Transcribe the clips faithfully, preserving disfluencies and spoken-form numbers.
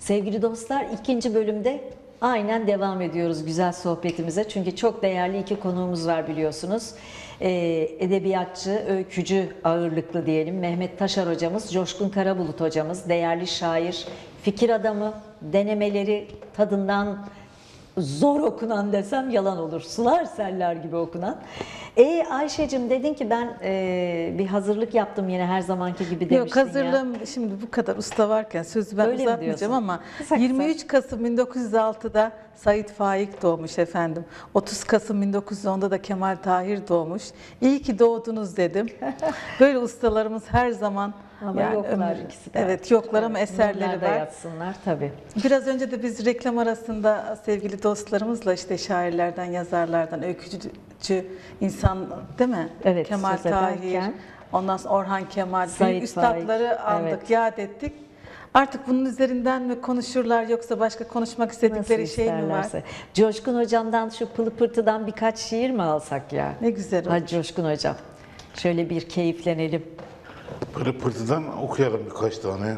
Sevgili dostlar, ikinci bölümde aynen devam ediyoruz güzel sohbetimize. Çünkü çok değerli iki konuğumuz var biliyorsunuz. Ee, edebiyatçı, öykücü ağırlıklı diyelim Mehmet Taşar hocamız, Coşkun Karabulut hocamız, değerli şair, fikir adamı, denemeleri tadından zor okunan desem yalan olur. Sular seller gibi okunan. E Ayşe'cim dedin ki ben e, bir hazırlık yaptım yine her zamanki gibi demiştin. Yok hazırlığım ya. Şimdi bu kadar usta varken sözü ben Öyle uzatmayacağım ama kısa kısa. yirmi üç Kasım bin dokuz yüz altıda Sait Faik doğmuş efendim. otuz Kasım bin dokuz yüz onda da Kemal Tahir doğmuş. İyi ki doğdunuz dedim. Böyle ustalarımız her zaman Ama yani yoklar ömür- ikisi de. Evet yoklar ama eserleri Bunlar da var. yatsınlar tabii. Biraz önce de biz reklam arasında sevgili dostlarımızla işte şairlerden, yazarlardan, öykücü insan değil mi? Evet, Kemal söz Tahir, ederken ondan sonra Orhan Kemal, Sait büyük üstadları Faik, andık, evet. yad ettik. Artık bunun üzerinden mi konuşurlar yoksa başka konuşmak istedikleri nasıl şey mi var? isterlerse. Coşkun hocamdan şu pılı pırtıdan birkaç şiir mi alsak ya? Ne güzel olur. Hadi Coşkun hocam. Şöyle bir keyiflenelim. Pırı pırtıdan okuyalım birkaç tane.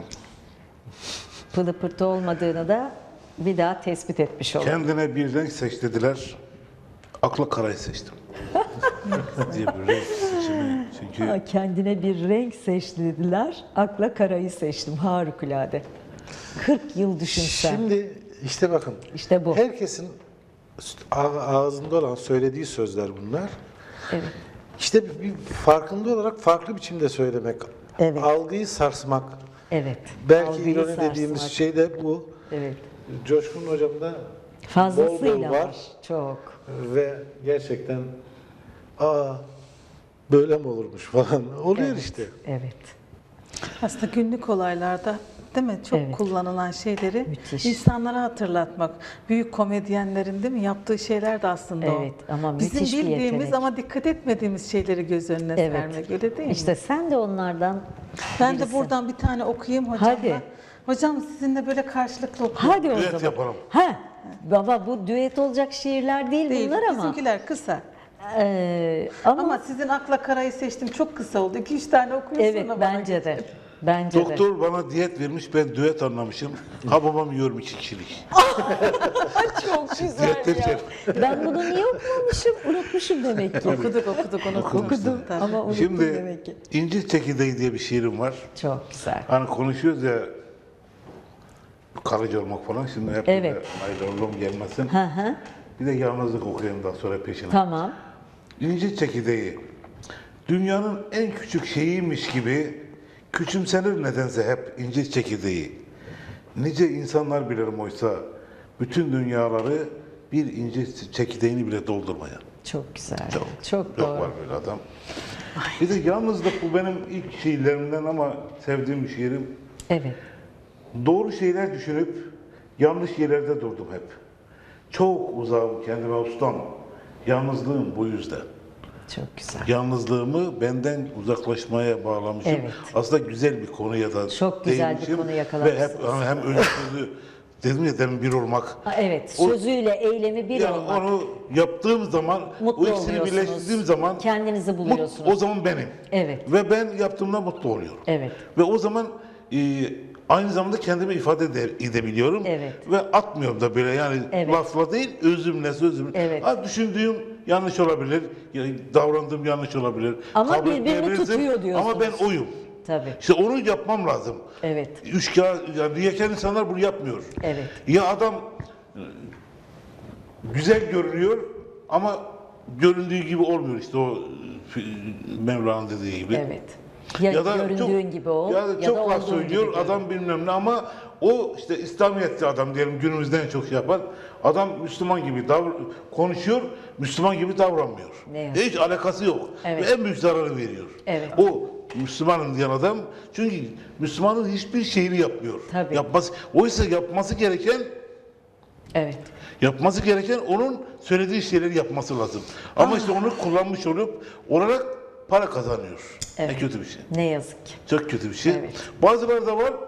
Pılı pırtı olmadığını da bir daha tespit etmiş olalım. Kendine bir renk seç dediler. Akla karayı seçtim. diye bir renk seçimi. Çünkü Ha, kendine bir renk seç dediler, akla karayı seçtim. Harikulade. kırk yıl düşünsen. Şimdi işte bakın. İşte bu. Herkesin ağ- ağzında olan söylediği sözler bunlar. Evet. İşte bir, bir farkında olarak farklı biçimde söylemek. Evet. Algıyı sarsmak. Evet. Belki Algıyı ironi sarsmak. dediğimiz şey de bu. Evet. Coşkun hocamda Fazlasıyla bol bol var. var. Çok. Ve gerçekten aa böyle mi olurmuş falan oluyor Evet. işte. Evet. Aslında günlük olaylarda değil mi? Çok Evet. kullanılan şeyleri Müthiş. insanlara hatırlatmak. Büyük komedyenlerin değil mi? Yaptığı şeyler de aslında o. Evet, ama Bizim müthiş bir bildiğimiz yetenek. ama dikkat etmediğimiz şeyleri göz önüne Evet. sermek öyle değil mi? İşte sen de onlardan Ben birisin. de buradan bir tane okuyayım hocam. Hadi. Hocam sizinle böyle karşılıklı okuyalım. Hadi o düet zaman. yapalım. Ha. Baba bu düet olacak şiirler değil, Değil, bunlar ama. bizimkiler kısa. Ee, ama, Ama, sizin akla karayı seçtim çok kısa oldu. iki üç tane okuyorsun evet bana bence de. geçelim. Bence de. doktor bana diyet vermiş, ben düet anlamışım. Ha babam yiyorum iki kişilik. Çok güzel Düet derken. Ben bunu niye okumamışım? Unutmuşum demek ki. Okuduk okuduk onu Okudum ama unuttum Şimdi demek ki. İncil Çekirdeği diye bir şiirim var. Çok güzel. Hani konuşuyoruz ya kalıcı olmak falan. Şimdi hep Evet. evet. ayrılığım gelmesin. Hı hı. Bir de yalnızlık okuyayım daha sonra peşine. Tamam. İncil Çekirdeği. Dünyanın en küçük şeyiymiş gibi küçümsenir nedense hep incir çekirdeği. Nice insanlar bilirim oysa çok dünyaları bir incir çekirdeğini bile doldurmayan. Çok güzel. Çok, Çok, Çok doğru. var böyle adam. Bir de yalnızlık bu benim ilk şiirlerimden ama sevdiğim bir şiirim. Evet. Doğru şeyler düşünüp yanlış yerlerde durdum hep. Çok uzağım kendime ustam. Yalnızlığım bu yüzden. Çok güzel. Yalnızlığımı benden uzaklaşmaya bağlamışım. Evet. Aslında güzel bir konuya da Çok güzel bir değinmişim. konu Ve hep yakalamışsınız. hem ön sözü dedim ya demin bir olmak. Ha, evet. O- Sözüyle eylemi bir Ya olmak. onu yaptığım zaman, Mutlu o ikisini oluyorsunuz. birleştirdiğim zaman Kendinizi mut- buluyorsunuz. o zaman benim. Evet. Ve ben yaptığımda mutlu oluyorum. Evet. Ve o zaman e, aynı zamanda kendimi ifade ede- edebiliyorum. Evet. Ve atmıyorum da böyle yani Evet. lafla değil, özümle, sözümle. Evet. Ha, düşündüğüm yanlış olabilir, yani davrandığım yanlış olabilir. Ama kabul birbirini etmeyebilirim. tutuyor diyorsunuz. Ama ben oyum. Tabii. İşte onu yapmam lazım. Evet. Üçkağıt, yani riyakar insanlar bunu yapmıyor. Evet. Ya adam e, güzel görünüyor ama göründüğü gibi olmuyor işte o e, Mevla'nın dediği gibi. Evet. Ya, göründüğün gibi ol ya, da ya çok da laf olduğun söylüyor gibi adam bilmem ne ama o işte İslamiyet'te adam diyelim günümüzden çok şey yapan adam Müslüman gibi davr konuşuyor, Müslüman gibi davranmıyor. Ne yazık. Hiç alakası yok. Evet. Ve en büyük zararı veriyor. Evet. O Müslümanım diyen adam çünkü Müslümanın hiçbir şeyini yapmıyor. Tabii. Yapması, oysa yapması gereken Evet. yapması gereken onun söylediği şeyleri yapması lazım. Ama işte onu kullanmış olup olarak para kazanıyor. Evet. Ne kötü bir şey. Ne yazık ki. Çok kötü bir şey. Evet. Bazıları da var.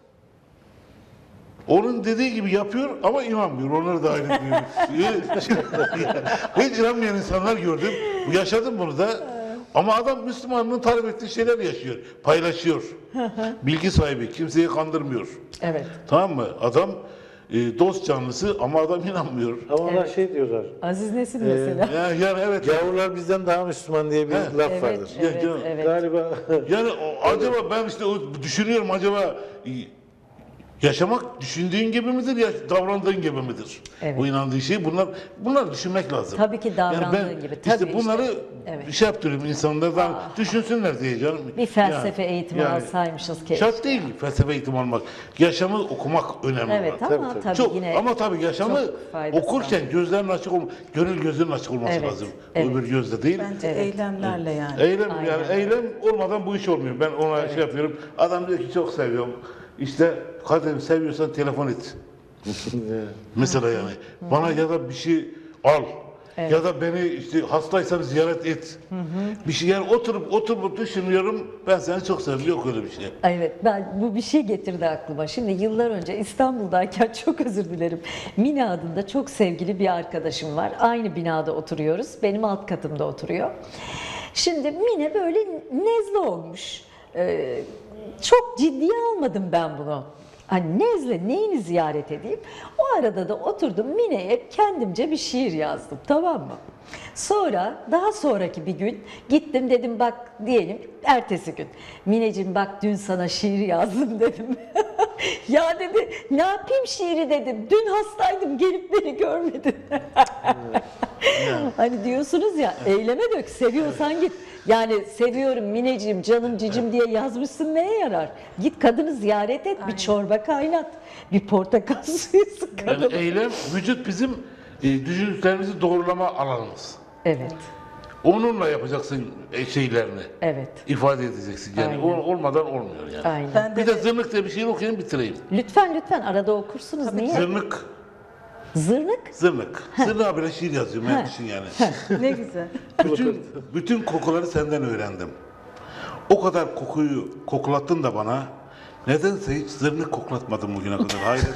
Onun dediği gibi yapıyor ama inanmıyor. Onları da hayret ediyorum. Hiç inanmayan insanlar gördüm. Yaşadım bunu da. Ama adam Müslümanlığın talep ettiği şeyler yaşıyor, paylaşıyor. Bilgi sahibi, kimseyi kandırmıyor. Evet. Tamam mı? Adam e, dost canlısı ama adam inanmıyor. Ama onlar Evet. şey diyorlar. Aziz Nesin Ee, mesela. Yani, yani evet. Gavurlar bizden daha Müslüman diye bir He. laf Evet, vardır. evet, Ya, evet. Galiba Yani o- acaba ben işte o düşünüyorum acaba e, yaşamak düşündüğün gibi midir ya davrandığın gibi midir? Evet. Bu inandığın şey bunlar bunlar düşünmek lazım. Tabii ki davrandığın yani ben gibi, işte tabii bunları işte, evet. şey yaptırıyorum insanlardan düşünsünler diye canım. Bir felsefe eğitimi alsaymışız keşke. Şart değil felsefe eğitimi almak. Yaşamı okumak önemli. Evet olan. ama Tabii, tabii, Çok yine ama tabii yaşamı çok faydası okurken gözlerin açık olma, gönül gözünün açık olması Evet, lazım. evet. Öbür gözle değil. Bence Evet. eylemlerle yani. Eylem Aynen yani öyle. eylem olmadan bu iş olmuyor. Ben ona şey yapıyorum. Adam diyor ki çok seviyorum. İşte Kadir seviyorsan telefon et. Mesela yani. Bana ya da bir şey al. Ya da beni işte hastaysan ziyaret et. Bir şey yani oturup oturup düşünüyorum. Ben seni çok seviyorum. Yok öyle bir şey. Evet, ben bu bir şey getirdi aklıma. Şimdi yıllar önce İstanbul'dayken çok özür dilerim. Mine adında çok sevgili bir arkadaşım var. Aynı binada oturuyoruz. Benim alt katımda oturuyor. Şimdi Mine böyle nezle olmuş. Ee, çok ciddiye almadım ben bunu. Hani nezle neyini ziyaret edeyim? O arada da oturdum Mine'ye kendimce bir şiir yazdım, tamam mı? Sonra daha sonraki bir gün gittim dedim bak diyelim ertesi gün. Mineciğim bak dün sana şiir yazdım dedim. Ya dedi ne yapayım şiiri dedim. Dün hastaydım gelip beni görmedin. Hani diyorsunuz ya eyleme dök seviyorsan git. Yani seviyorum Mineciğim canım cicim diye yazmışsın neye yarar? Git kadını ziyaret et bir çorba kaynat. Bir portakal suyu sık Yani kadına. eylem vücut bizim e, düşüncelerimizi doğrulama alanımız. Evet, Onunla yapacaksın e, şeylerini. evet. İfade edeceksin. Yani Aynen. o- olmadan olmuyor yani. Aynen. Ben Bir de de zırnık diye bir şiir okuyayım bitireyim. Lütfen lütfen arada okursunuz. Niye? Zırnık, Zırnık? zırnık. Zırnığa bile şiir yazıyorum ben düşün yani. ne güzel. Bütün, bütün kokuları senden öğrendim. O kadar kokuyu koklattın da bana. Nedense hiç zırnık koklatmadın bugüne kadar. Hayret.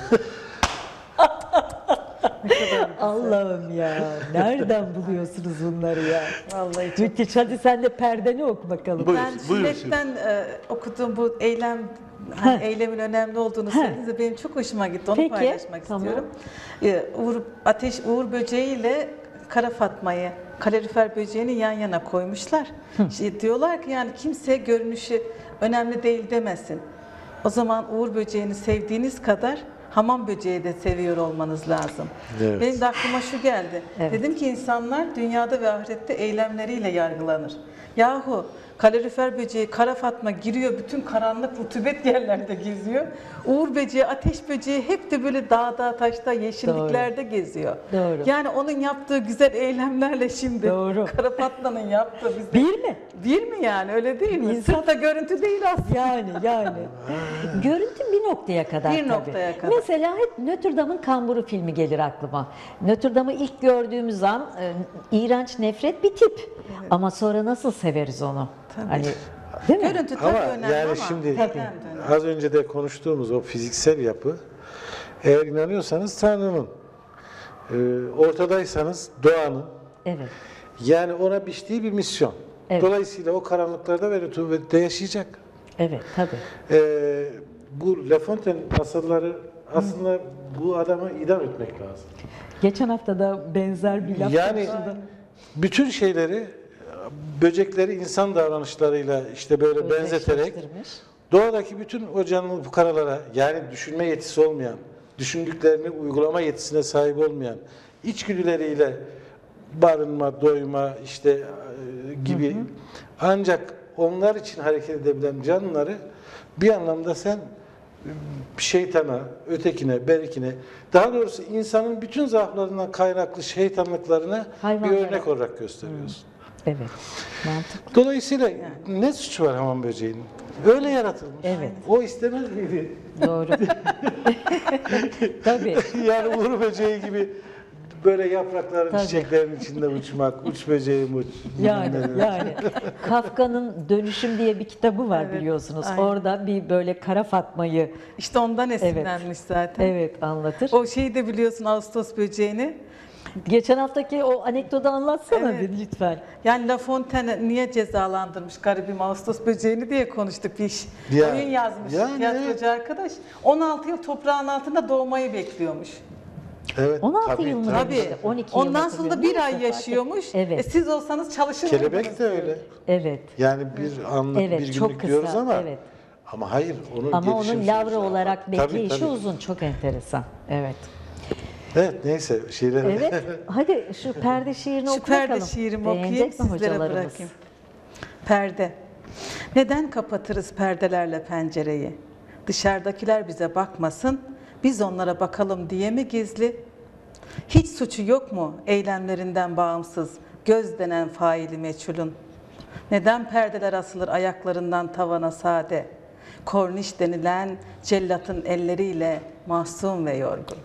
Allah'ım ya. Nereden buluyorsunuz bunları ya? Vallahi müthiş. Hadi sen de perdeni oku bakalım. Buyur, Ben buyur. sünnetten e, okuduğum bu eylem, hani eylemin önemli olduğunu söylediğinizde benim çok hoşuma gitti. Onu Peki, paylaşmak tamam. istiyorum. E, Uğur, ateş, Uğur böceği ile Kara Fatma'yı, kalorifer böceğini yan yana koymuşlar. İşte diyorlar ki yani kimse görünüşü önemli değil demesin. O zaman Uğur böceğini sevdiğiniz kadar hamam böceği de seviyor olmanız lazım. Evet. Benim de aklıma şu geldi. Evet. Dedim ki insanlar dünyada ve ahirette eylemleriyle yargılanır. Yahu kalorifer böceği, Kara Fatma giriyor bütün karanlık rutubet yerlerde geziyor. Uğur böceği, ateş böceği hep de böyle dağda, taşta, yeşilliklerde geziyor. Doğru. Yani onun yaptığı güzel eylemlerle şimdi Doğru. Kara Fatma'nın yaptığı bize Bir mi? bir mi yani öyle değil mi? İnsan- Sırta görüntü değil aslında. Yani yani. Görüntü bir noktaya kadar Bir tabii. noktaya kadar. Mesela hep Notre Dame'ın Kamburu filmi gelir aklıma. Notre Dame'ı ilk gördüğümüz an e, iğrenç nefret bir tip. Ama sonra nasıl severiz onu? Tabii. Hani değil mi? Görüntü tabii ama önemli yani ama şimdi eylem de önemli. az önce de konuştuğumuz o fiziksel yapı, eğer inanıyorsanız Tanrı'nın, e, ortadaysanız doğanın, Evet. yani ona biçtiği bir misyon. Evet. Dolayısıyla o karanlıklarda ve rutubette yaşayacak. Evet tabii. E, bu La Fontaine masalları aslında bu adamı idam etmek lazım. Geçen hafta da benzer bir laf Yani konuşuldu. bütün şeyleri, böcekleri insan davranışlarıyla işte böyle benzeterek Özdeşleştirmiş. doğadaki bütün o canlı fukaralara, yani düşünme yetisi olmayan, düşündüklerini uygulama yetisine sahip olmayan, içgüdüleriyle barınma, doyma işte e, gibi, hı hı, ancak onlar için hareket edebilen canlıları bir anlamda sen şeytana, ötekine, berikine, daha doğrusu insanın bütün zaaflarından kaynaklı şeytanlıklarına bir Hayvanlara. örnek olarak gösteriyorsun. Evet. Mantıklı. Dolayısıyla ne suçu var hamam böceğinin? Öyle yaratılmış. Evet. O istemez miydi? Doğru. Tabii. Yani uğur böceği gibi böyle yaprakların, Tabii. çiçeklerin içinde uçmak, uç böceğim uç. Yani yani Kafka'nın Dönüşüm diye bir kitabı var Evet, biliyorsunuz. aynen. Orada bir böyle Kara Fatma'yı İşte ondan esinlenmiş zaten. evet anlatır. O şeyi de biliyorsun Ağustos böceğini. Geçen haftaki o anekdotu anlatsana Evet. bir lütfen. Yani La Fontaine niye cezalandırmış garibim Ağustos böceğini diye konuştuk bir iş. Ya, Oyun yazmış yani tiyatrocu arkadaş. on altı yıl toprağın altında doğmayı bekliyormuş. Evet. on altı tabii, yıl mı? tabii. Tabii. işte, on iki yıl Ondan sonra da hatırlıyorum. bir ay Neyse, yaşıyormuş. Evet. E, siz olsanız çalışır Kelebek mıydınız? de öyle. Evet. Yani bir anlık Evet, bir çok günlük kısa, diyoruz ama evet. ama hayır onun Ama gelişim onun lavra süreci. olarak Tabii, bekleyişi tabii. uzun. Çok enteresan. Evet. Evet neyse şeyler. Evet. Hadi şu perde şiirini Şu oku perde bakalım. şiirimi Beğenecek okuyayım mi sizlere hocalarımız? bırakayım. Perde. Neden kapatırız perdelerle pencereyi? Dışarıdakiler bize bakmasın, biz onlara bakalım diye mi gizli? Hiç suçu yok mu eylemlerinden bağımsız, göz denen faili meçhulun? Neden perdeler asılır ayaklarından tavana sade? Korniş denilen cellatın elleriyle mahzun ve yorgun.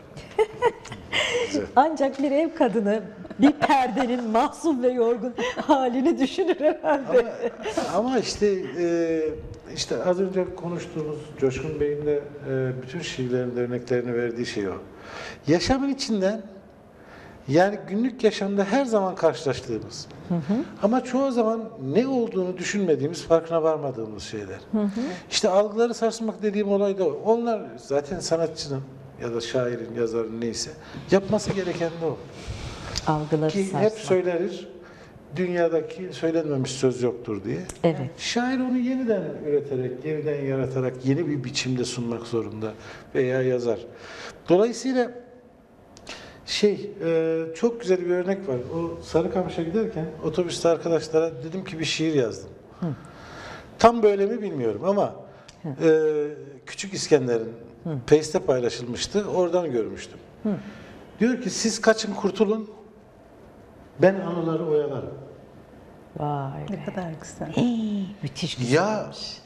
Ancak bir ev kadını bir perdenin mahzun ve yorgun halini düşünür herhalde. Ama, ama işte e, işte az önce konuştuğumuz Coşkun Bey'in de e, bütün şiirlerin örneklerini verdiği şey o. Yaşamın içinden yani günlük yaşamda her zaman karşılaştığımız hı hı. ama çoğu zaman ne olduğunu düşünmediğimiz, farkına varmadığımız şeyler. Hı hı. İşte algıları sarsmak dediğim olay da o. Onlar zaten sanatçının ya da şairin, yazarın neyse yapması gereken de o. Algıları Ki sarsmak. hep söyleriz, dünyadaki söylenmemiş söz yoktur diye. Evet. Şair onu yeniden üreterek, yeniden yaratarak yeni bir biçimde sunmak zorunda veya yazar. Dolayısıyla şey, e, çok güzel bir örnek var. O Sarıkamış'a giderken otobüste arkadaşlara dedim ki bir şiir yazdım. Hı. Tam böyle mi bilmiyorum ama e, Küçük İskender'in Pace'te paylaşılmıştı. Oradan görmüştüm. Hı. Diyor ki siz kaçın kurtulun, ben anıları oyalarım. Vay Ne be. kadar güzel. Hey, müthiş güzelmiş. Ya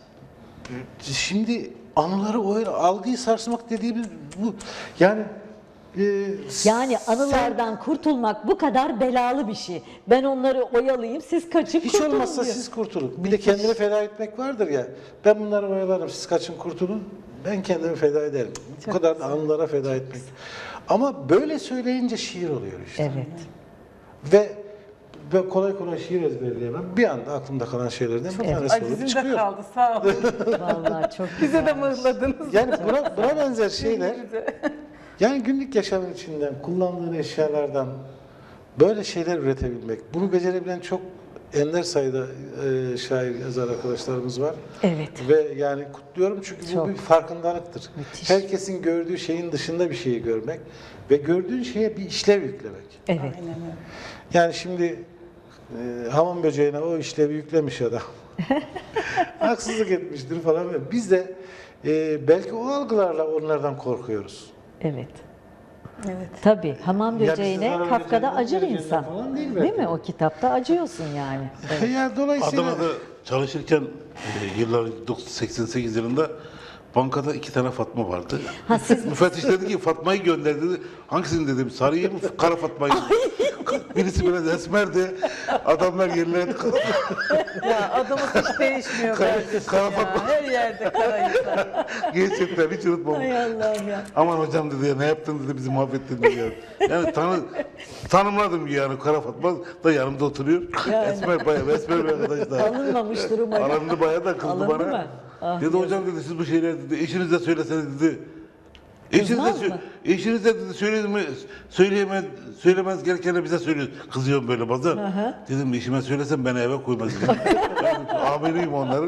şimdi anıları oyalar, algıyı sarsmak dediğimiz bu. Yani e, Yani sen- anılardan kurtulmak bu kadar belalı bir şey. Ben onları oyalayayım, siz kaçın hiç kurtulun olmazsa diyor. siz kurtulun. Bir de kendini feda etmek vardır ya. Ben bunları oyalarım, siz kaçın kurtulun. Ben kendimi feda ederim. Bu Çok kadar da güzel. anılara feda etmek. Ama böyle söyleyince şiir oluyor işte. Evet. Ve ve kolay kolay şiir ezberleyemem. Bir anda aklımda kalan şeylerden bir tanesi olup Acizim de çıkıyor. kaldı sağ olun. Vallahi çok Bize de güzelmiş. mıhladınız. Yani buna, buna benzer şeyler, Bize. yani günlük yaşamın içinden, kullandığın eşyalardan böyle şeyler üretebilmek. Bunu becerebilen çok ender sayıda e, şair, yazar arkadaşlarımız var. Evet. Ve yani kutluyorum çünkü bu Çok. bir farkındalıktır. Müthiş. Herkesin gördüğü şeyin dışında bir şeyi görmek ve gördüğün şeye bir işlev yüklemek. Evet. Aynen öyle. Yani şimdi e, hamam böceğine o işlevi yüklemiş adam. Haksızlık etmiştir falan. Biz de e, belki o algılarla onlardan korkuyoruz. Evet. Evet. Tabii hamam Ya bize böceğine zarar Kafka'da vereceğinden acır vereceğinden insan. falan değil Değil belki. mi? O kitapta acıyorsun yani. Evet. Ya dolayısıyla Adana'da çalışırken e, yıllar seksen sekiz yılında bankada iki tane Fatma vardı. Ha, siz- Müfettiş dedi ki Fatma'yı gönder dedi. Hangisini dedim? Sarıyı mı? Kara Fatma'yı mı? Birisi biraz esmerdi. Adamlar yerlerine Ya adamız hiç değişmiyor Kara- kardeşim kara ya. Fatma. Her yerde kara insan. gerçekten hiç unutmam. Hay Allah'ım ya. Aman hocam dedi ya ne yaptın dedi bizi mahvettin dedi ya. Yani tanı, tanımladım yani Kara Fatma da yanımda oturuyor. Yani. Esmer bayağı esmer bir arkadaş da. Alınmamıştır umarım. Arandı bayağı da kızdı Alındı bana. mı? Ah, dedi hocam dedi siz bu şeyler dedi eşinize söyleseniz dedi. Eşinize, Kızmaz sö- mı? eşinize dedi söyleme, söyleyemez, söylemez gerekeni bize söylüyor. Kızıyorum böyle bazen. Aha. Dedim eşime söylesem beni eve koymaz. dedim. Ben amiriyim onların.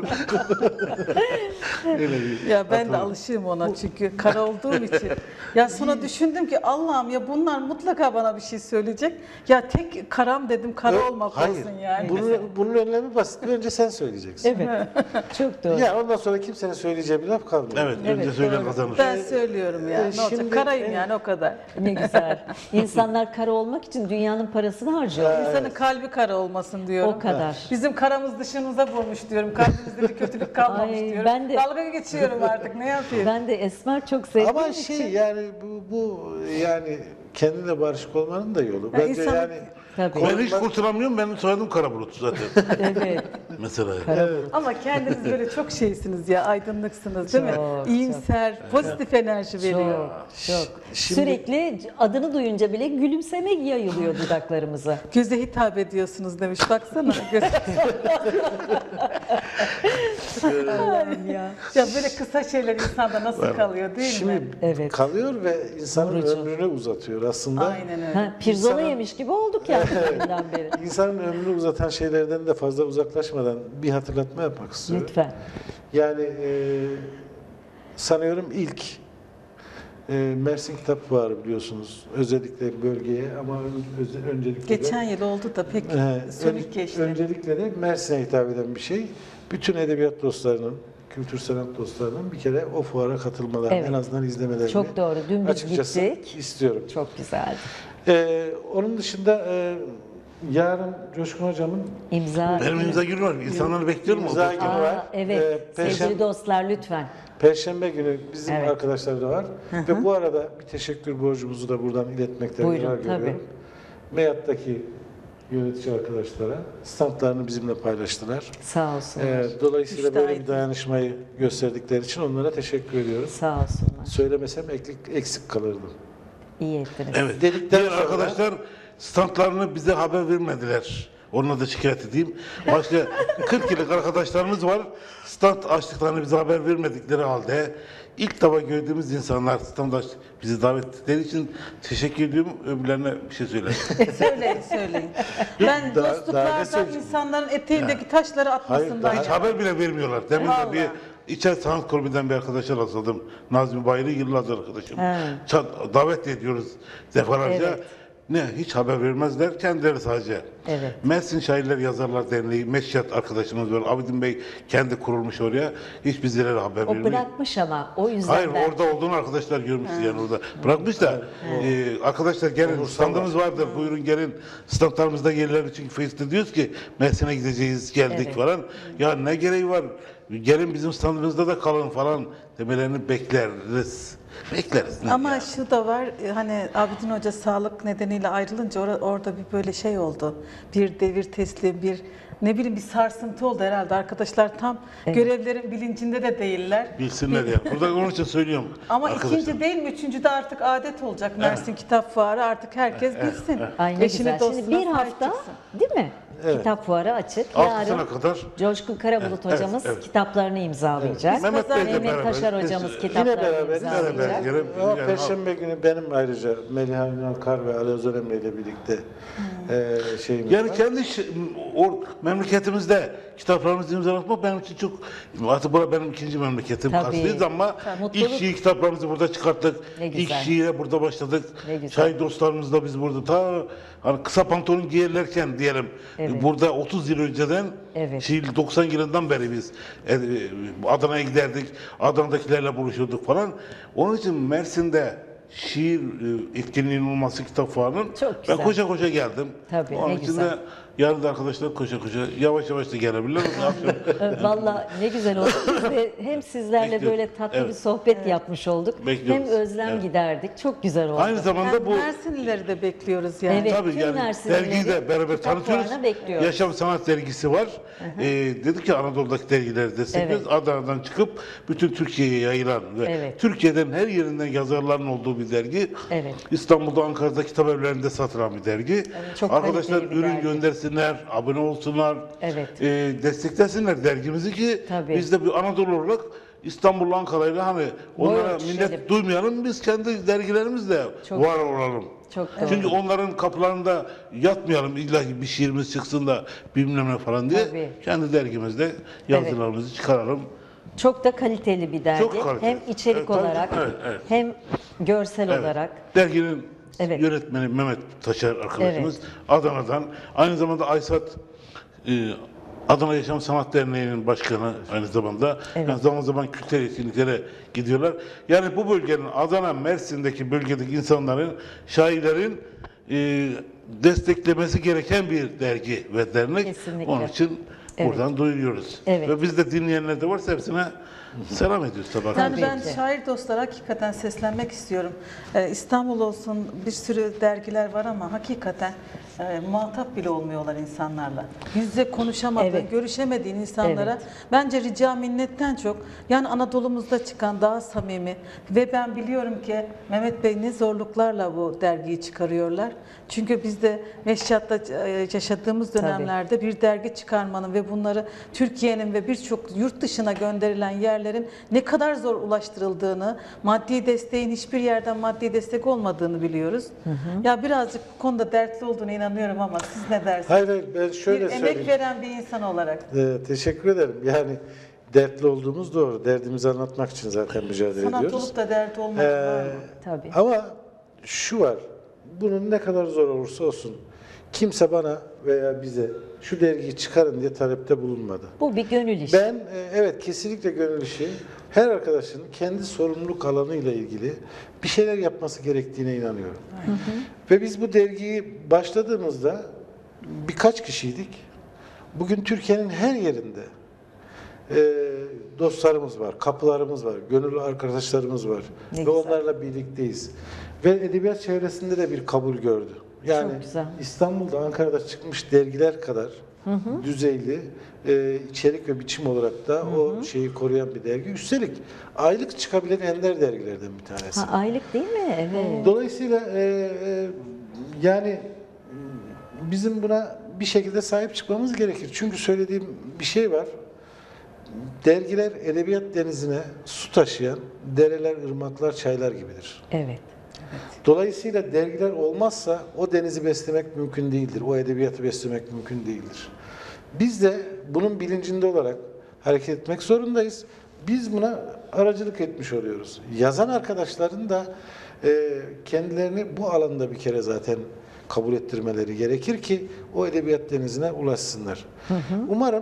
Öyle bir Ya ben de hatırladım. alışığım ona çünkü kara olduğum için. Ya sonra düşündüm ki Allah'ım ya bunlar mutlaka bana bir şey söyleyecek. Ya tek karam dedim kara Ö- olmak Hayır. olsun yani. Bunun, bunun önlemi basit. Önce sen söyleyeceksin. Evet. Çok doğru. Ya ondan sonra kimsenin söyleyeceği bir laf kalmıyor. Evet, önce Evet, söyleyen doğru. kazanır. Ben söylüyorum ya. e, Ne olacak? şimdi- Karayım yani o kadar. Ne güzel. İnsanlar kara olmak için dünyanın parasını harcıyor. İnsanın kalbi kara olmasın diyorum. O kadar. Bizim karamız dışımıza vurmuş diyorum. Kalbimizde bir kötülük kalmamış Ay, diyorum. ben de- Dalga geçiyorum artık ne yapayım? Ben de Esmer çok sevdiğim Ama için. şey yani bu, bu yani kendine barışık olmanın da yolu. Ya Bence insan- yani Tabii. Ben hiç kurtulamıyorum. Benim soyadım Karabulut zaten. Evet. mesela. Ama kendiniz böyle çok şeysiniz ya, aydınlıksınız değil mi? Çok, İyimser, pozitif enerji veriyor. Çok, çok. Şimdi- Sürekli adını duyunca bile gülümsemek yayılıyor dudaklarımıza. Göze hitap ediyorsunuz demiş. Baksana. Göz- Allah'ım ya. ya böyle kısa şeyler insanda nasıl kalıyor değil Şimdi mi? Evet. kalıyor ve insanın Vurucu. ömrünü uzatıyor aslında. Aynen öyle. Ha, pirzola İnsanın- yemiş gibi olduk yani bugünden beri. İnsanın ömrünü uzatan şeylerden de fazla uzaklaşmadan bir hatırlatma yapmak istiyorum. Lütfen. Yani e, sanıyorum ilk e, Mersin Kitap Fuarı biliyorsunuz. Özellikle bölgeye ama öz- öncelikle Geçen de, yıl oldu da pek e, sönük ön- geçti. öncelikle de Mersin'e hitap eden bir şey. Bütün edebiyat dostlarının, kültür sanat dostlarının bir kere o fuara katılmalarını, Evet. en azından izlemelerini Çok doğru. Dün biz açıkçası gittik. istiyorum. Çok güzeldi. E, onun dışında e, yarın Coşkun Hocam'ın İmza. Benim imza günü var. İnsanları bekliyorum. İmza o günü dostlar. var. Aa, evet. Ee, Perşembe- Sevgili dostlar lütfen. Perşembe günü bizim Evet. arkadaşlar da var. Ve bu arada bir teşekkür borcumuzu da buradan iletmekte Buyurun, yarar tabii. görüyorum. MEAD'daki yönetici arkadaşlara standlarını bizimle paylaştılar. Sağ olsunlar. Ee, dolayısıyla böyle Müstahit. bir dayanışmayı gösterdikleri için onlara teşekkür ediyoruz. Sağ olsunlar. Söylemesem eksik, eksik kalırdım. İyi ettiniz. Evet. Dedikten Diğer sonra- arkadaşlar standlarını bize haber vermediler. Onunla da şikayet edeyim. Başka kırk yıllık arkadaşlarımız var. Stand açtıklarını bize haber vermedikleri halde ilk defa gördüğümüz insanlar standa bizi davet ettikleri için teşekkür ediyorum. Öbürlerine bir şey söyle. söyleyin söyleyin. Ben Daha- daha ne dostluklardan söyleyeyim? insanların eteğindeki taşları atmasınlar. Hiç haber bile vermiyorlar. Demin de Vallahi. bir İçer Sanat Kulübü'nden bir arkadaşa rastladım. Nazmi Bayır'ı yıllardır arkadaşım. He. Ça- davet ediyoruz defalarca. Evet. Ne hiç haber vermezler kendileri sadece. Evet. Mersin Şairler Yazarlar Derneği, Meşyat arkadaşımız var. Abidin Bey kendi kurulmuş oraya. Hiç bizlere haber O vermiyor. bırakmış ama o yüzden Hayır ben- orada olduğunu arkadaşlar görmüş yani orada. Bırakmış da e, arkadaşlar gelin standımız vardır buyurun gelin standlarımızda yerler çünkü Face'te diyoruz ki Mersin'e gideceğiz geldik Evet. falan. Ya ne gereği var gelin bizim standımızda da kalın falan demelerini bekleriz. Bekleriz. ne Ama ya? şu da var, e, hani Abidin Hoca sağlık nedeniyle ayrılınca or- orada bir böyle şey oldu. Bir devir teslim, bir ne bileyim bir sarsıntı oldu herhalde. Arkadaşlar tam görevlerin bilincinde de değiller. Bilsinler ya. Burada onun için söylüyorum. Ama arkadaşlar. ikinci değil mi? Üçüncü de artık adet olacak. Mersin Kitap Fuarı artık herkes bilsin. Ay ne Eşine, güzel. Şimdi dostuna bir sahip hafta çıksın. değil mi? Kitap fuarı açık. Altısına Yarın kadar Coşkun Karabulut Evet, hocamız evet. kitaplarını imzalayacak. Biz Mehmet Bey'le Mehmet beraber- Taşar biz hocamız yine kitaplarını beraberiz. imzalayacak. Beraber gelip- Ama yani- Perşembe günü benim ayrıca Meliha Ünal Kar ve Ali Özer Emre ile birlikte e, şeyimiz yani var. kendi şi- or, memleketimizde kitaplarımızı imzalatmak benim için çok artık bu benim ikinci memleketim Tabii. Karslıyız ama Tabii. ilk Mutluluk. şiir kitaplarımızı burada çıkarttık. Ne İlk güzel. şiire burada başladık. Ne güzel. Şair dostlarımızla biz burada ta hani kısa pantolon giyerlerken diyelim Evet. burada otuz yıl önceden Evet. şiir doksan yılından beri biz e, e, Adana'ya giderdik. Adana'dakilerle buluşurduk falan. Onun için Mersin'de şiir e, etkinliğinin olması kitap fuarının Çok ben güzel. koşa koşa geldim. Tabii, Onun ne için güzel. de yarın da arkadaşlar koşa koşa yavaş yavaş da gelebilirler. Ee, Valla ne güzel oldu. Biz de hem sizlerle Bekliyoruz. böyle tatlı Evet. bir sohbet yapmış olduk. Bekliyoruz. Hem özlem Evet. giderdik. Çok güzel oldu. Aynı zamanda Yani bu Mersinlileri de bekliyoruz yani. Evet. tabii tüm yani Mersinlileri dergiyi de beraber kitap tanıtıyoruz. fuarına bekliyoruz. Yaşam Sanat dergisi var. Ee, dedik ki Anadolu'daki dergileri destekliyoruz. Adana'dan çıkıp bütün Türkiye'ye yayılan ve Evet. Türkiye'den her yerinden yazarların olduğu bir dergi. Evet. İstanbul'da, Ankara'da kitap evlerinde satılan bir dergi. çok Arkadaşlar kaliteli bir ürün dergi. göndersinler, abone olsunlar. Evet. e, desteklesinler dergimizi ki Tabii. biz de bir Anadolu olarak İstanbul, Ankara'yla hani onlara ölçüşelim. millet duymayalım, biz kendi dergilerimizle Çok- var olalım. Çok doğru. Çünkü onların kapılarında yatmayalım illa ki bir şiirimiz çıksın da bilmem ne falan diye. Tabii. Kendi dergimizde yazılarımızı çıkaralım. Çok da kaliteli bir dergi. Çok kaliteli. Hem içerik Evet, tabii. olarak Evet, evet. hem görsel Evet. olarak. Derginin Evet. yönetmeni Mehmet Taşar arkadaşımız Adana'dan. Aynı zamanda Aysat e, Adana Yaşam Sanat Derneği'nin başkanı aynı zamanda. Evet. Yani zaman zaman kültür etkinliklere gidiyorlar. Yani bu bölgenin Adana, Mersin'deki bölgedeki insanların, şairlerin e, desteklemesi gereken bir dergi ve dernek. Kesinlikle. Onun için Evet. buradan duyuruyoruz. Evet. Ve biz de dinleyenler de varsa hepsine selam ediyoruz tabii. Yani arkadaşlar. ben ki. şair dostlara hakikaten seslenmek istiyorum. Ee, İstanbul olsun bir sürü dergiler var ama hakikaten e, muhatap bile olmuyorlar insanlarla. Yüz yüze konuşamadığın, Evet. görüşemediğin insanlara Evet. bence rica minnetten çok, yani Anadolu'muzda çıkan daha samimi ve ben biliyorum ki Mehmet Bey ne zorluklarla bu dergiyi çıkarıyorlar. Çünkü biz de Meşyat'ta e, yaşadığımız dönemlerde bir dergi çıkarmanın ve bunları Türkiye'nin ve birçok yurt dışına gönderilen yerlerin ne kadar zor ulaştırıldığını, maddi desteğin hiçbir yerden maddi destek olmadığını biliyoruz. Hı hı. Ya birazcık bu konuda dertli olduğuna inanıyorum ama siz ne dersiniz? Hayır hayır ben şöyle bir söyleyeyim. emek veren bir insan olarak. Ee, teşekkür ederim. Yani dertli olduğumuz doğru. Derdimizi anlatmak için zaten mücadele Sanat ediyoruz. olup da derdi olmak Ee, var mı? Tabii. Ama şu var. Bunun ne kadar zor olursa olsun kimse bana veya bize şu dergiyi çıkarın diye talepte bulunmadı. Bu bir gönül işi. Ben e, evet kesinlikle gönül işi. Her arkadaşın kendi sorumluluk alanıyla ilgili bir şeyler yapması gerektiğine inanıyorum. Hı hı. Ve biz bu dergiyi başladığımızda birkaç kişiydik. Bugün Türkiye'nin her yerinde e, dostlarımız var, kapılarımız var, gönüllü arkadaşlarımız var. Ne Ve güzel. onlarla birlikteyiz. Ve edebiyat çevresinde de bir kabul gördü. Yani Çok güzel. İstanbul'da, Ankara'da çıkmış dergiler kadar hı hı. düzeyli e, içerik ve biçim olarak da hı hı. o şeyi koruyan bir dergi. Üstelik aylık çıkabilen ender dergilerden bir tanesi. Ha, aylık değil mi? Evet. Dolayısıyla e, e, yani bizim buna bir şekilde sahip çıkmamız gerekir. Çünkü söylediğim bir şey var. Dergiler edebiyat denizine su taşıyan dereler, ırmaklar, çaylar gibidir. Evet. Dolayısıyla dergiler olmazsa o denizi beslemek mümkün değildir. O edebiyatı beslemek mümkün değildir. Biz de bunun bilincinde olarak hareket etmek zorundayız. Biz buna aracılık etmiş oluyoruz. Yazan arkadaşların da e, kendilerini bu alanda bir kere zaten kabul ettirmeleri gerekir ki o edebiyat denizine ulaşsınlar. Hı hı. Umarım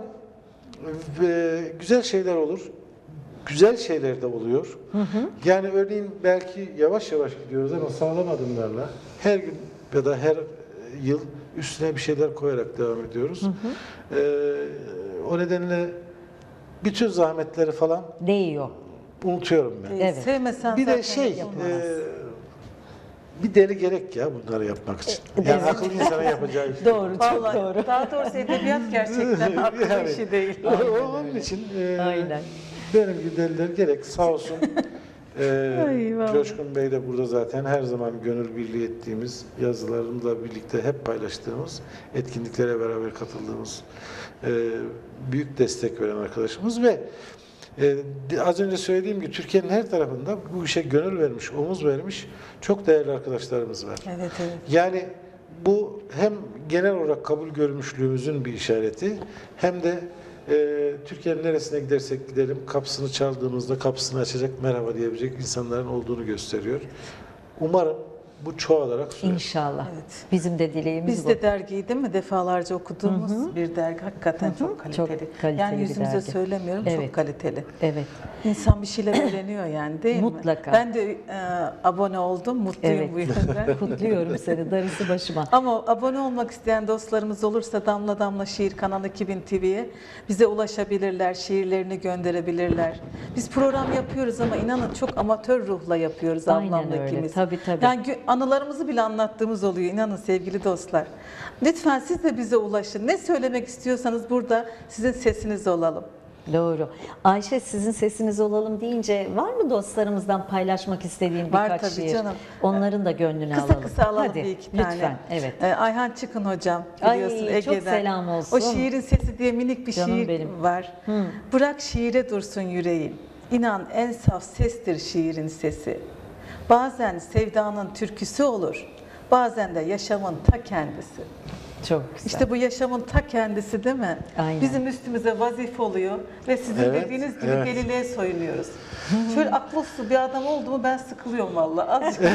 e, güzel şeyler olur. Güzel şeyler de oluyor. Hı hı. Yani örneğin belki yavaş yavaş gidiyoruz ama sağlam adımlarla her gün ya da her yıl üstüne bir şeyler koyarak devam ediyoruz. Hı hı. Ee, o nedenle bütün zahmetleri falan Değiyor. unutuyorum ben. Evet. Sevmesen Bir zaten de şey, yapılmaz. e, bir deli gerek ya bunları yapmak için. Yani Evet. akıllı insana yapacağı iş. Doğru, çok Vallahi, doğru. daha doğrusu edebiyat gerçekten akıl Yani, işi değil. O, o- onun için e, Aynen. benim gibi deliler gerek. Sağ olsun. e, Ay, vallahi. Coşkun Bey de burada zaten her zaman gönül birliği ettiğimiz, yazılarımızla birlikte hep paylaştığımız, etkinliklere beraber katıldığımız e, büyük destek veren arkadaşımız ve e, az önce söylediğim gibi Türkiye'nin her tarafında bu işe gönül vermiş, omuz vermiş çok değerli arkadaşlarımız var. Evet, evet. Yani bu hem genel olarak kabul görmüşlüğümüzün bir işareti hem de e, Türkiye'nin neresine gidersek gidelim kapısını çaldığımızda kapısını açacak merhaba diyebilecek insanların olduğunu gösteriyor. Umarım bu çoğalarak sürer. İnşallah. Evet. Bizim de dileğimiz Biz bu. de dergiyi değil mi defalarca okuduğumuz Hı hı. bir dergi. Hakikaten Hı hı. çok kaliteli. Çok kaliteli yani bir yüzümüze dergi. söylemiyorum Evet. çok kaliteli. Evet. İnsan bir şeyler öğreniyor yani değil mi? Mutlaka. Ben de e, abone oldum. Mutluyum Evet. bu yönden. Kutluyorum seni. Darısı başıma. Ama abone olmak isteyen dostlarımız olursa Damla Damla Şiir kanalı iki bin T V'ye bize ulaşabilirler, şiirlerini gönderebilirler. Biz program yapıyoruz ama inanın çok amatör ruhla yapıyoruz Aynen ablamla öyle. ikimiz. Tabii, tabii. Yani gö- anılarımızı bile anlattığımız oluyor inanın sevgili dostlar. Lütfen siz de bize ulaşın. Ne söylemek istiyorsanız burada sizin sesiniz olalım. Doğru. Ayşe sizin sesiniz olalım deyince var mı dostlarımızdan paylaşmak istediğin Var birkaç tabii şiir? canım. Gönlünü gönlünü Kısa alalım. kısa alalım Hadi, bir iki tane. lütfen. Evet. Ee, Ayhan Çıkın hocam Ay, biliyorsun çok Ege'den. selam olsun. O şiirin sesi diye minik bir Canım şiir benim. var. Hı. Bırak şiire dursun yüreğin. İnan en saf sestir şiirin sesi. Bazen sevdanın türküsü olur. Bazen de yaşamın ta kendisi. Çok güzel. İşte bu yaşamın ta kendisi değil mi? Aynen. Bizim üstümüze vazife oluyor ve sizin Evet, dediğiniz gibi evet. deliliğe soyunuyoruz. Şöyle aklı uslu bir adam oldu mu ben sıkılıyorum vallahi. Azıcık.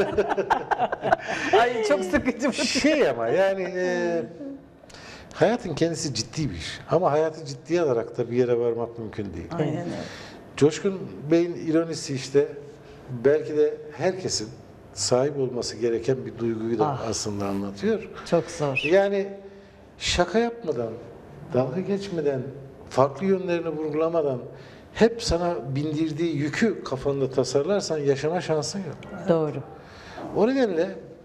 Ay çok sıkıcı bu. Şey ama yani e, hayatın kendisi ciddi bir iş. Ama hayatı ciddiye alarak da bir yere varmak mümkün değil. Aynen öyle. Coşkun Bey'in ironisi işte belki de herkesin sahip olması gereken bir duyguyu da Ah. aslında anlatıyor. Çok zor. Yani şaka yapmadan, dalga geçmeden, farklı yönlerini vurgulamadan hep sana bindirdiği yükü kafanda tasarlarsan yaşama şansın yok. Doğru. O nedenle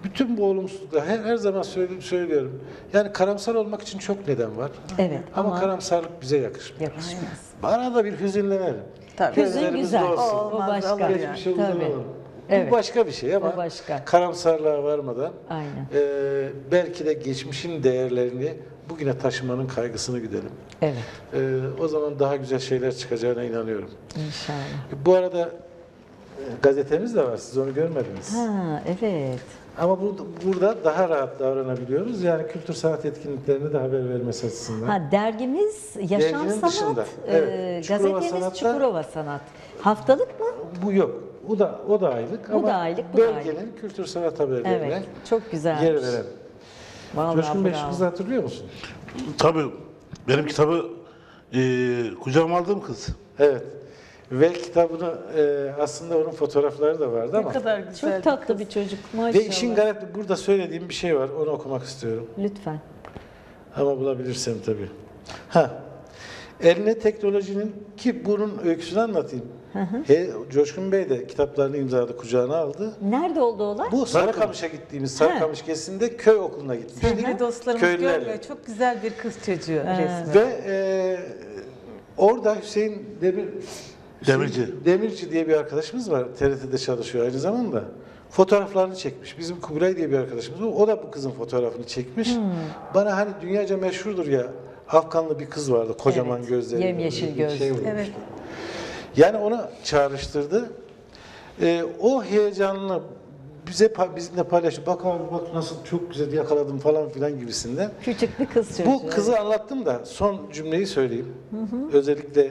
bütün bu olumsuzluklar her, her zaman söyle- söylüyorum. Yani karamsar olmak için çok neden var. Evet, Ama, ama- karamsarlık bize yakışmıyor. Yakışmaz. Bana da bir hüzünlenelim. Tabii. Hüzün Gözlerimiz güzel. dolsun. O Olmaz, başka. olur yani. Geçmişe Tabii. uzanalım. Evet. Bu başka bir şey ama O başka. karamsarlığa varmadan Aynen. e, belki de geçmişin değerlerini bugüne taşımanın kaygısını güdelim. Evet. E, o zaman daha güzel şeyler çıkacağına inanıyorum. İnşallah. Bu arada e, gazetemiz de var. Siz onu görmediniz. Ha, evet. Ama bu, burada daha rahat davranabiliyoruz. Yani kültür sanat etkinliklerine de haber vermesi açısından. Ha, dergimiz Yaşam Derginin Sanat, dışında. e, Evet. Çukurova gazetemiz Sanat'ta- Çukurova Sanat. Haftalık mı? Bu yok. O da o da aylık Bu ama da aylık, bu da bölgenin kültür sanat haberlerine Evet. Çok güzelmiş. yer veren. Vallahi Coşkun Bey şu bravo. kızı hatırlıyor musun? Tabii benim kitabı e, kucağıma aldığım kız. Evet. Ve kitabını e, aslında onun fotoğrafları da vardı Ne ama kadar güzel. Çok tatlı bir çocuk maşallah. ve işin garip burada söylediğim bir şey var. Onu okumak istiyorum. Lütfen. Ama bulabilirsem tabii. Ha. Eline teknolojinin ki bunun öyküsünü anlatayım. He, Coşkun Bey de kitaplarını imzaladı, kucağına aldı. Nerede oldu olay? Bu Sarıkamış'a gittiğimiz Sarıkamış gezisinde köy okuluna gitmiştik. Sevgili dostlarımız Köylülerle. görmüyor. Çok güzel bir kız çocuğu resmi. Ve e, orada Hüseyin Demir Hüseyin Demirci. Demirci diye bir arkadaşımız var. T R T'de çalışıyor aynı zamanda. Fotoğraflarını çekmiş. Bizim Kubilay diye bir arkadaşımız var. O da bu kızın fotoğrafını çekmiş. Bana hani dünyaca meşhurdur ya. Afganlı bir kız vardı. Kocaman Evet, gözleri. yemyeşil bir gözlü. Şey vurmuştu. Evet. Yani onu çağrıştırdı. E, o heyecanını bize pa- bizimle paylaştı. Bak abi bak nasıl çok güzel yakaladım falan filan gibisinden. Küçük bir kız çocuğu. Bu kızı anlattım da son cümleyi söyleyeyim. Özellikle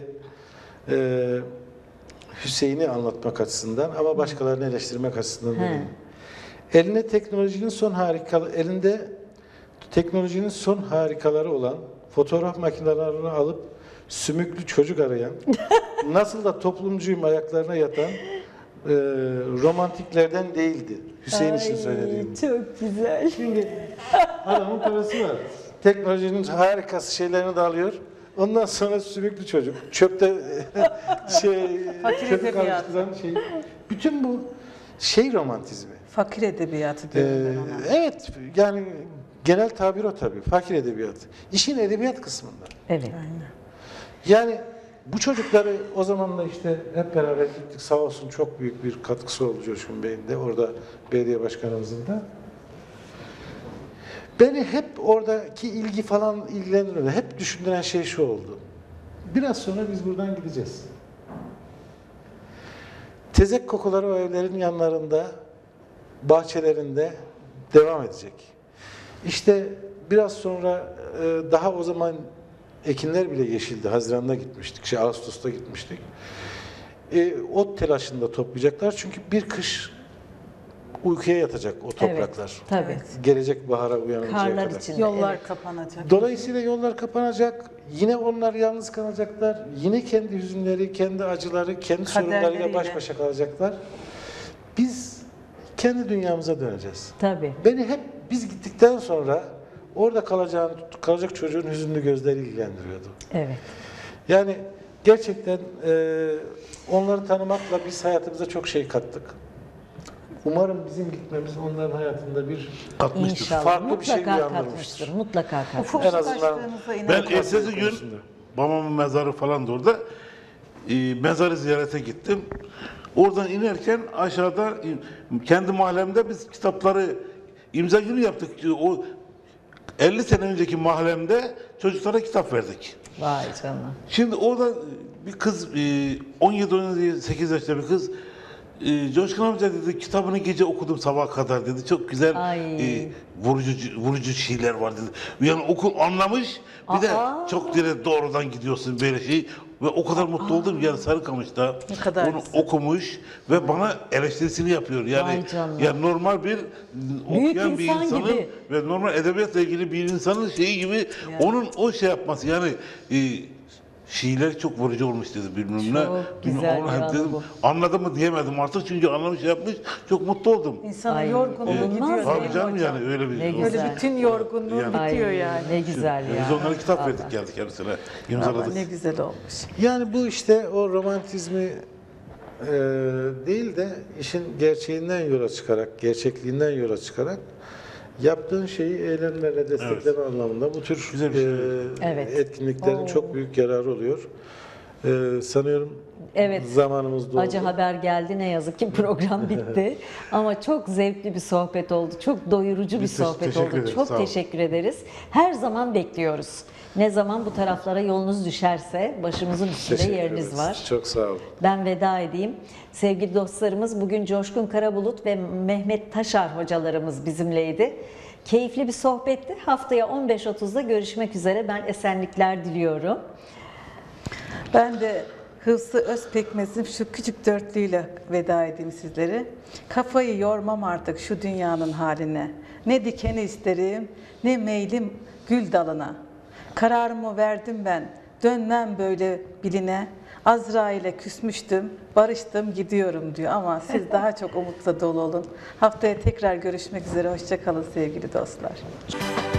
e, Hüseyin'i anlatmak açısından ama başkalarını eleştirmek açısından da He. değil. Eline teknolojinin son harikalı elinde teknolojinin son harikaları olan fotoğraf makinelerini alıp sümüklü çocuk arayan, nasıl da toplumcuyum ayaklarına yatan e, romantiklerden değildi. Hüseyin için söylediğim. Çok güzel. Şimdi adamın parası var. Teknolojinin harikası şeylerini de alıyor. Ondan sonra sümüklü çocuk. Çöpte şey Fakir çöpü edebiyat. karıştıran şey. Bütün bu şey romantizmi. Fakir edebiyatı Ee, diyorum ben ona. evet yani genel tabir o tabii. Fakir edebiyatı. İşin edebiyat kısmında. Evet. Yani bu çocukları o zaman da işte hep beraber gittik. Sağ olsun çok büyük bir katkısı oldu Coşkun Bey'in de. Orada belediye başkanımızın da. Beni hep oradaki ilgi falan ilgilendirmedi. Hep düşündüren şey şu oldu. Biraz sonra biz buradan gideceğiz. Tezek kokuları o evlerin yanlarında, bahçelerinde devam edecek. İşte biraz sonra e, daha o zaman ekinler bile yeşildi. Haziran'da gitmiştik, şey Ağustos'ta gitmiştik. E, ot telaşında toplayacaklar çünkü bir kış uykuya yatacak o topraklar. Evet, tabii. Evet. Gelecek bahara uyanıncaya Karlar kadar. içinde. Yollar evet. kapanacak. Dolayısıyla yollar kapanacak. Yine onlar yalnız kalacaklar. Yine kendi hüzünleri, kendi acıları, kendi sorunlarıyla Kaderleriyle. baş başa kalacaklar. Biz kendi dünyamıza döneceğiz. Tabii. Beni hep biz gittikten sonra orada kalacağın, kalacak çocuğun hüzünlü gözleri ilgilendiriyordu. Evet. Yani gerçekten e, onları tanımakla biz hayatımıza çok şey kattık. Umarım bizim gitmemiz onların hayatında bir Katmıştır. İnşallah. farklı bir şey mutlaka uyandırmıştır. katmıştır. Mutlaka katmıştır. Ufuk En azından- açtığınıza Ben inanıyorum. ertesi gün konusunda. babamın mezarı falan da orada. E, mezarı ziyarete gittim. Oradan inerken aşağıda e, kendi mahallemde biz kitapları imza günü yaptık. O elli sene önceki mahallemde çocuklara kitap verdik. Vay canına. Şimdi orada bir kız, e, on yedi on sekiz yaşında bir kız, e, Coşkun amca dedi kitabını gece okudum sabaha kadar dedi. Çok güzel Ay. e, vurucu vurucu şeyler var dedi. Yani okul anlamış. Bir de Aa. çok dire doğrudan gidiyorsun böyle şey. Ve o kadar mutlu oldum yani Sarıkamış'ta. Ne kadar onu güzel. okumuş ve bana eleştirisini yapıyor. Yani Vay canına. yani normal bir okuyan bir insan insanın gibi. ve normal edebiyatla ilgili bir insanın şeyi gibi onun o şey yapması yani e, şiirler çok vurucu olmuş dedi bilmem ne. Çok Bilmem güzel onu bir hep anı dedim. bu. Anladım mı diyemedim artık çünkü anlamış yapmış. Çok mutlu oldum. İnsanın Ay, yorgunluğu olmaz gidiyor. mı? değil Tabii mi canım hocam? yani öyle bir. Ne o- güzel. Böyle bütün yorgunluğu Yani- bitiyor Ay, yani. ne güzel ya. Biz onlara kitap verdik Vallahi. geldik kendisine. Ama İmzaladık. ne güzel olmuş. Yani bu işte o romantizmi e, değil de işin gerçeğinden yola çıkarak, gerçekliğinden yola çıkarak yaptığın şeyi eğlenmeyle destekleme anlamında bu tür Güzel bir şey. e, Evet. etkinliklerin Oo. çok büyük yararı oluyor. E, sanıyorum Evet. zamanımız doldu. Acı haber geldi, ne yazık ki program bitti. Ama çok zevkli bir sohbet oldu. Çok doyurucu bir Biz te- sohbet teşekkür oldu. ederiz, Çok sağ olun. teşekkür ederiz. Her zaman bekliyoruz. Ne zaman bu taraflara yolunuz düşerse başımızın üstünde Teşekkür yeriniz ederiz. var. Çok sağ olun. Ben veda edeyim. Sevgili dostlarımız, bugün Coşkun Karabulut ve Mehmet Taşar hocalarımız bizimleydi. Keyifli bir sohbetti. Haftaya on beş otuzda görüşmek üzere. Ben esenlikler diliyorum. Ben de Hıfzı Özpekmez'in şu küçük dörtlüyle veda edeyim sizlere. Kafayı yormam artık şu dünyanın haline. Ne dikeni isterim, ne meylim gül dalına. Kararımı verdim ben, dönmem böyle biline. Azrail'e küsmüştüm, barıştım, gidiyorum diyor. Ama siz daha çok umutla dolu olun. Haftaya tekrar görüşmek üzere, hoşça kalın sevgili dostlar.